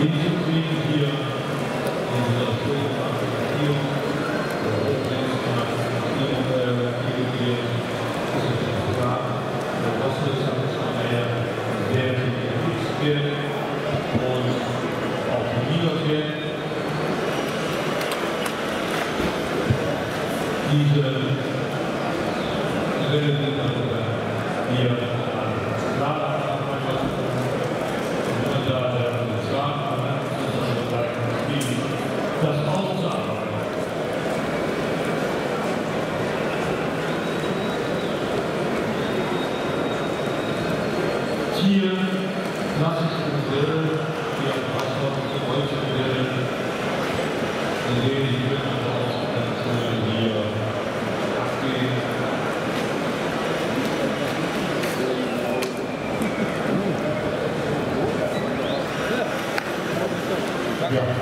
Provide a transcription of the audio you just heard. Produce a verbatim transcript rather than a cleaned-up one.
Diese Rennen sind dann hier an Radmannschaften und da der Radmann das auszuarbeiten. Hier klassische Modelle, die auf Wasser deutsche Modelle, in denen die Mittelauspräsentationen hier abgehen. Ja.